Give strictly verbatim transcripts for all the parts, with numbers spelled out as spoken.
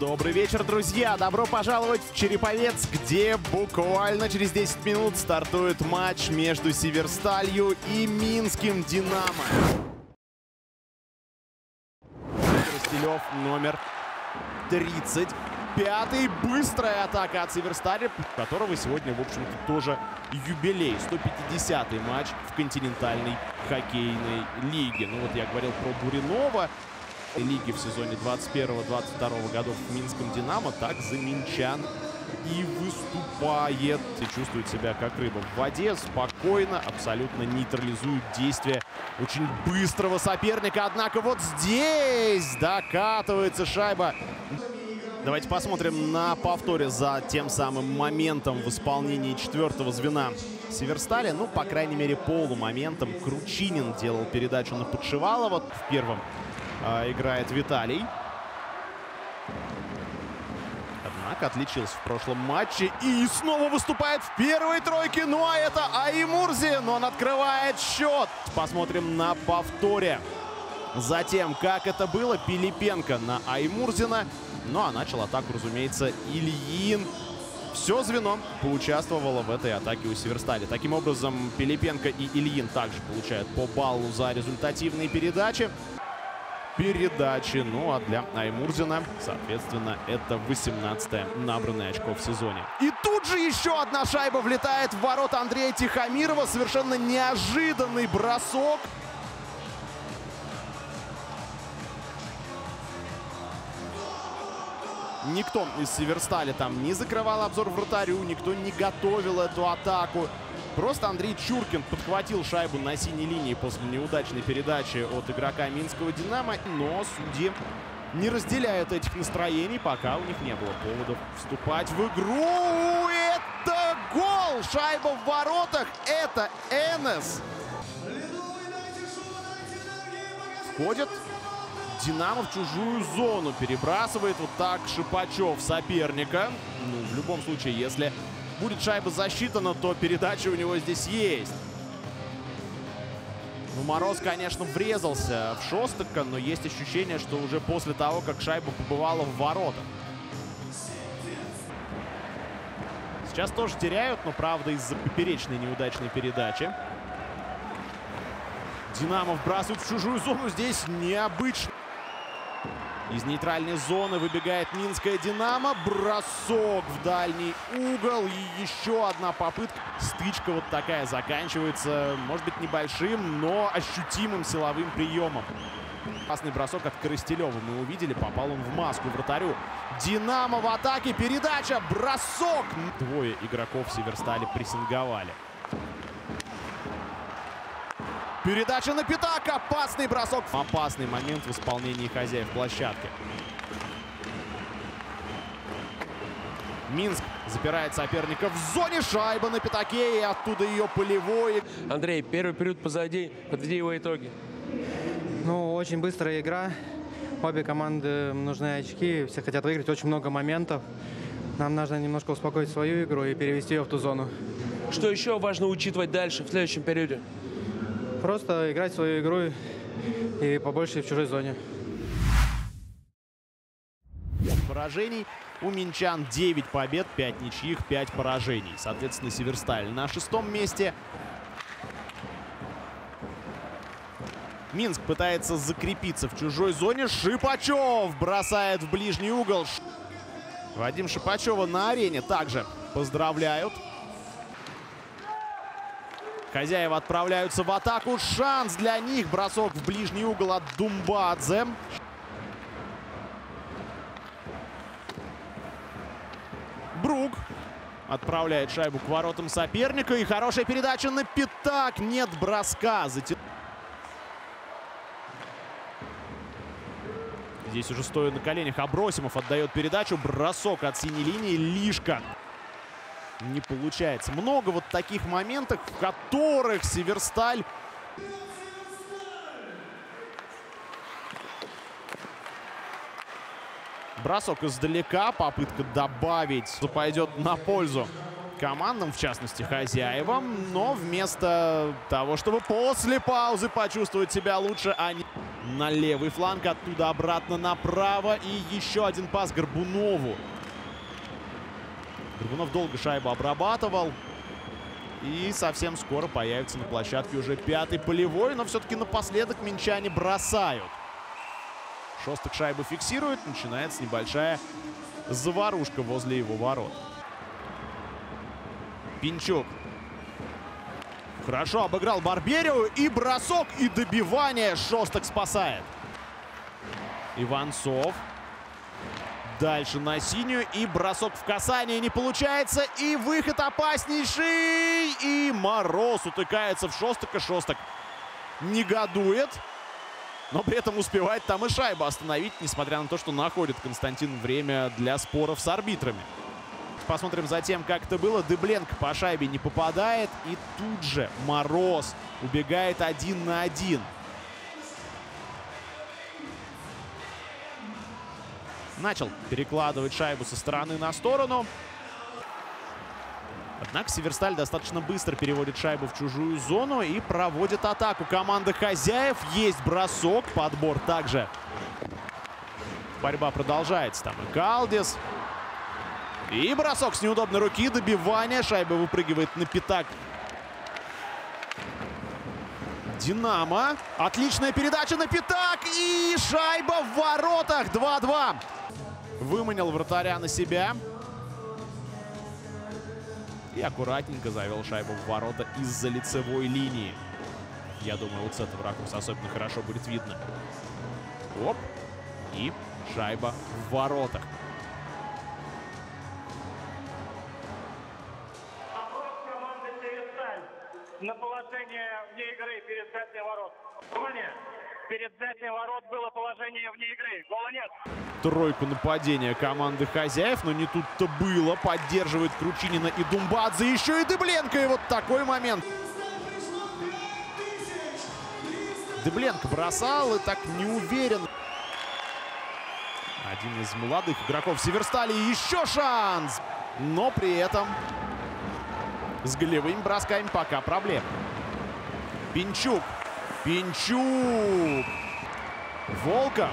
Добрый вечер, друзья! Добро пожаловать в Череповец, где буквально через десять минут стартует матч между Северсталью и Минским Динамо. Коростелев номер тридцать. Пятый. Быстрая атака от Северсталя, у которого сегодня, в общем-то, тоже юбилей. сто пятидесятый матч в континентальной хоккейной лиге. Ну вот я говорил про Буринова. Лиги в сезоне двадцать первого — двадцать второго годов в Минском Динамо. Так за минчан и выступает. И чувствует себя как рыба в воде. Спокойно, абсолютно нейтрализует действия очень быстрого соперника. Однако вот здесь докатывается шайба. Давайте посмотрим на повторе за тем самым моментом в исполнении четвертого звена Северсталя. Ну, по крайней мере, полумоментом. Кручинин делал передачу на Подшивалова. В первом а, играет Виталий. Однако отличился в прошлом матче и снова выступает в первой тройке. Ну, а это Аймурзин. Он открывает счет. Посмотрим на повторе. Затем, как это было, Пилипенко на Аймурзина. Ну а начал атаку, разумеется, Ильин. Все звено поучаствовало в этой атаке у Северсталя. Таким образом, Пилипенко и Ильин также получают по баллу за результативные передачи. Передачи. Ну а для Аймурзина, соответственно, это восемнадцатое набранное очко в сезоне. И тут же еще одна шайба влетает в ворота Андрея Тихомирова. Совершенно неожиданный бросок. Никто из Северсталя там не закрывал обзор вратарю, никто не готовил эту атаку. Просто Андрей Чуркин подхватил шайбу на синей линии после неудачной передачи от игрока Минского Динамо. Но судьи не разделяют этих настроений, пока у них не было поводов вступать в игру. Это гол! Шайба в воротах. Это Энес. Входит Динамо в чужую зону, перебрасывает вот так Шипачев соперника. Ну, в любом случае, если будет шайба засчитана, то передача у него здесь есть. Ну, Мороз, конечно, врезался в Шостака, но есть ощущение, что уже после того, как шайба побывала в воротах. Сейчас тоже теряют, но, правда, из-за поперечной неудачной передачи. Динамо вбрасывает в чужую зону. Здесь необычно. Из нейтральной зоны выбегает Минская Динамо. Бросок в дальний угол. И еще одна попытка. Стычка вот такая заканчивается, может быть, небольшим, но ощутимым силовым приемом. Опасный бросок от Коростелева мы увидели. Попал он в маску вратарю. Динамо в атаке. Передача. Бросок. Двое игроков Северсталя прессинговали. Передача на Пятак. Опасный бросок. Опасный момент в исполнении хозяев площадки. Минск запирает соперника в зоне. Шайба на Пятаке. И оттуда ее полевой. Андрей, первый период позади. Подведи его итоги. Ну, очень быстрая игра. Обе команды нужны очки. Все хотят выиграть. Очень много моментов. Нам нужно немножко успокоить свою игру и перевести ее в ту зону. Что еще важно учитывать дальше, в следующем периоде? Просто играть свою игру и побольше в чужой зоне. Поражений. У минчан девять побед, пять ничьих, пять поражений. Соответственно, Северсталь на шестом месте. Минск пытается закрепиться в чужой зоне. Шипачев бросает в ближний угол. Вадим Шипачева на арене также поздравляют. Хозяева отправляются в атаку. Шанс для них. Бросок в ближний угол от Думбадзе. Брук отправляет шайбу к воротам соперника. И хорошая передача на Пятак. Нет броска. Затя... Здесь уже стоя на коленях Абросимов отдает передачу. Бросок от синей линии. Лишка. Не получается. Много вот таких моментов, в которых Северсталь бросок издалека, попытка добавить пойдет на пользу командам, в частности хозяевам, но вместо того, чтобы после паузы почувствовать себя лучше, они... на левый фланг, оттуда обратно направо. И еще один пас Горбунову. Горбунов долго шайбу обрабатывал. И совсем скоро появится на площадке уже пятый полевой. Но все-таки напоследок минчане бросают. Шостак шайбу фиксирует. Начинается небольшая заварушка возле его ворот. Пинчук. Хорошо обыграл Барберию. И бросок, и добивание. Шостак спасает. Иванцов. Дальше на синюю. И бросок в касание не получается. И выход опаснейший. И Мороз утыкается в Шостака. Шостак негодует. Но при этом успевает там и шайбу остановить, несмотря на то, что находит Константин время для споров с арбитрами. Посмотрим затем, как это было. Дыбленко по шайбе не попадает. И тут же Мороз убегает один на один. Начал перекладывать шайбу со стороны на сторону. Однако Северсталь достаточно быстро переводит шайбу в чужую зону и проводит атаку. Команда хозяев. Есть бросок. Подбор также. Борьба продолжается. Там и Калдис. И бросок с неудобной руки. Добивание. Шайба выпрыгивает на пятак Динамо. Отличная передача на пятак. И шайба в воротах. два-два. Выманил вратаря на себя. И аккуратненько завел шайбу в ворота из-за лицевой линии. Я думаю, вот с этого ракурса особенно хорошо будет видно. Оп. И шайба в воротах. Вопрос команды Северсталь на положение вне игры перед взятием ворот. Внимание! Перед взятием ворот было положение вне игры. Гола нет. Тройку нападения команды хозяев, но не тут-то было. Поддерживает Кручинина и Думбадзе. Еще и Дыбленко. И вот такой момент. Дыбленко бросал и так не уверен. Один из молодых игроков Северстали. Еще шанс. Но при этом с голевыми бросками пока проблем. Пинчук. Пинчук. Волков.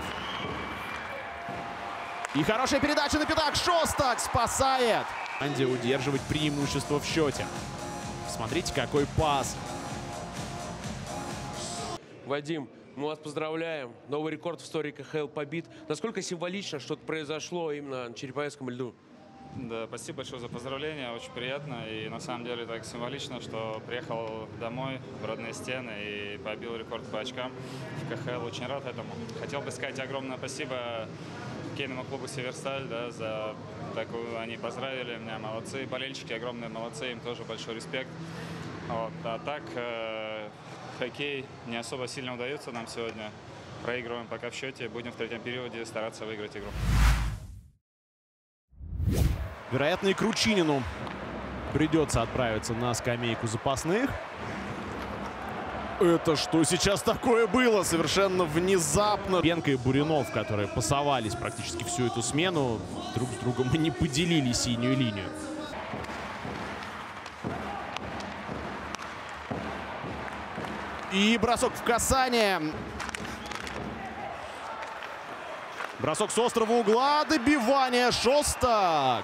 И хорошая передача на пятак. Шостак спасает. Анди удерживать преимущество в счете. Смотрите, какой пас. Вадим, мы вас поздравляем. Новый рекорд в истории ка ха эл побит. Насколько символично что-то произошло именно на Череповецком льду? Да, спасибо большое за поздравления, очень приятно. И на самом деле так символично, что приехал домой в родные стены и побил рекорд по очкам в ка ха эл. Очень рад этому. Хотел бы сказать огромное спасибо хоккейному клубу «Северсталь», да, за такую, они поздравили меня, молодцы. Болельщики огромные молодцы, им тоже большой респект. Вот. А так, э, хоккей не особо сильно удается нам сегодня. Проигрываем пока в счете, будем в третьем периоде стараться выиграть игру. Вероятно, и Кручинину придется отправиться на скамейку запасных. Это что сейчас такое было? Совершенно внезапно. Пенко и Буринов, которые пасовались практически всю эту смену, друг с другом не поделили синюю линию. И бросок в касание. Бросок с острого угла. Добивание. Шостак.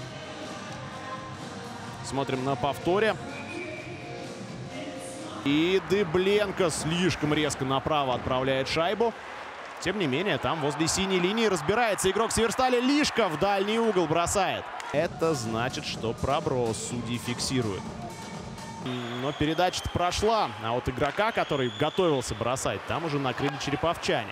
Смотрим на повторе. И Дыбленко слишком резко направо отправляет шайбу. Тем не менее, там возле синей линии разбирается игрок Северстали. Лишка в дальний угол бросает. Это значит, что проброс судьи фиксирует. Но передача-то прошла. А вот игрока, который готовился бросать, там уже накрыли череповчане.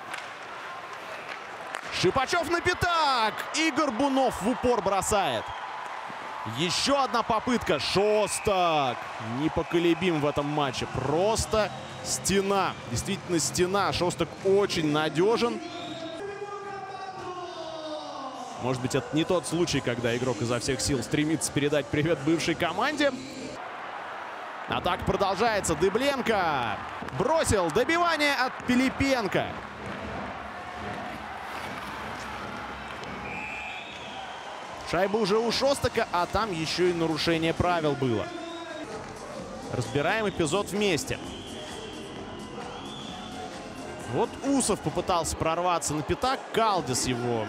Шипачев на пятак. И Горбунов в упор бросает. Еще одна попытка. Шостак непоколебим в этом матче. Просто стена. Действительно стена. Шостак очень надежен. Может быть, это не тот случай, когда игрок изо всех сил стремится передать привет бывшей команде. Атака продолжается. Дыбленко бросил. Добивание от Пилипенко. Шайба уже у Шостака, а там еще и нарушение правил было. Разбираем эпизод вместе. Вот Усов попытался прорваться на пятак, Калдис его.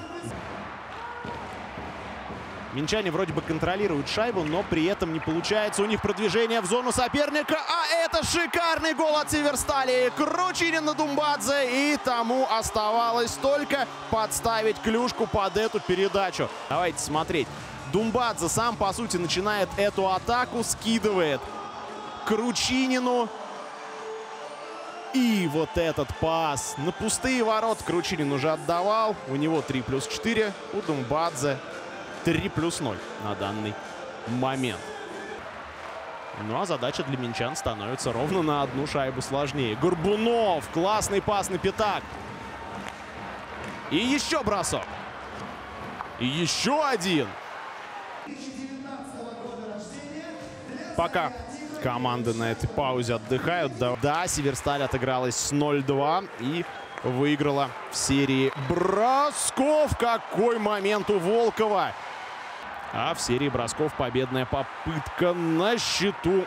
Минчане вроде бы контролируют шайбу, но при этом не получается у них продвижение в зону соперника. А это шикарный гол от Северстали. Кручинин на Думбадзе. И тому оставалось только подставить клюшку под эту передачу. Давайте смотреть. Думбадзе сам, по сути, начинает эту атаку, скидывает Кручинину. И вот этот пас на пустые ворота Кручинин уже отдавал. У него три плюс четыре, у Думбадзе три плюс ноль на данный момент. Ну а задача для минчан становится ровно на одну шайбу сложнее. Горбунов, классный пас на пятак. И еще бросок. И еще один. Пока команды на этой паузе отдыхают. Да, да, Северсталь отыгралась с ноль-два и выиграла в серии бросков. Какой момент у Волкова! А в серии бросков победная попытка на счету.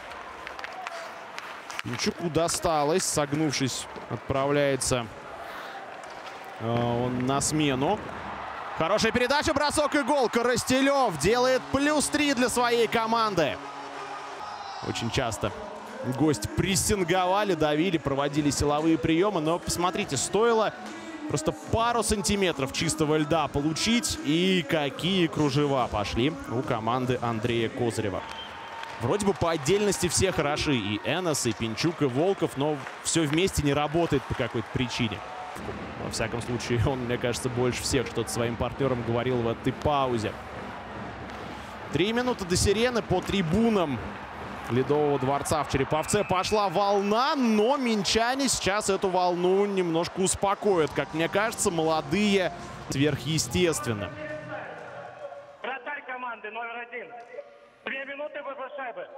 Пинчуку досталось. Согнувшись, отправляется э, он на смену. Хорошая передача, бросок и гол. Коростелев делает плюс три для своей команды. Очень часто гости прессинговали, давили, проводили силовые приемы. Но посмотрите, стоило просто пару сантиметров чистого льда получить. И какие кружева пошли у команды Андрея Козырева. Вроде бы по отдельности все хороши. И Энос, и Пинчук, и Волков. Но все вместе не работает по какой-то причине. Во всяком случае, он, мне кажется, больше всех что-то своим партнерам говорил в этой паузе. Три минуты до сирены. По трибунам Ледового дворца в Череповце пошла волна, но минчане сейчас эту волну немножко успокоят. Как мне кажется, молодые сверхъестественно. Вратарь команды номер один. Две минуты выбор шайбы.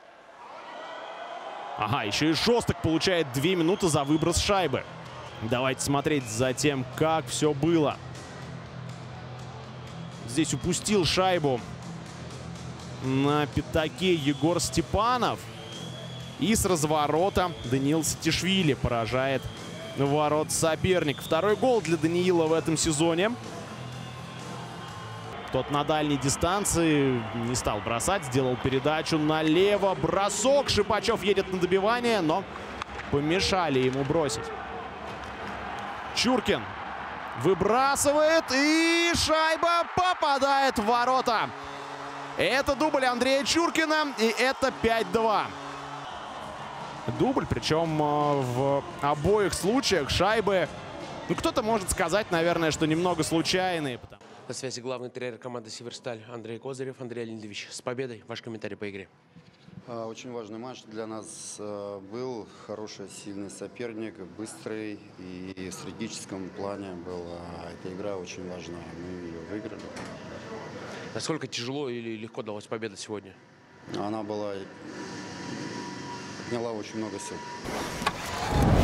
Ага, еще и Шостак получает две минуты за выброс шайбы. Давайте смотреть за тем, как все было. Здесь упустил шайбу на пятаке Егор Степанов. И с разворота Даниил Сатишвили поражает ворот соперник. Второй гол для Даниила в этом сезоне. Тот на дальней дистанции не стал бросать, сделал передачу налево. Бросок. Шипачев едет на добивание, но помешали ему бросить. Чуркин выбрасывает, и шайба попадает в ворота. Это дубль Андрея Чуркина, и это пять-два. Дубль, причем в обоих случаях шайбы, ну, кто-то может сказать, наверное, что немного случайные. На связи главный тренер команды «Северсталь» Андрей Козырев. Андрей Леонидович, с победой. Ваш комментарий по игре. Очень важный матч для нас был. Хороший, сильный соперник, быстрый, и в стратегическом плане была эта игра очень важная. Мы ее выиграли. Насколько тяжело или легко далась победа сегодня? Она была, отняла очень много сил.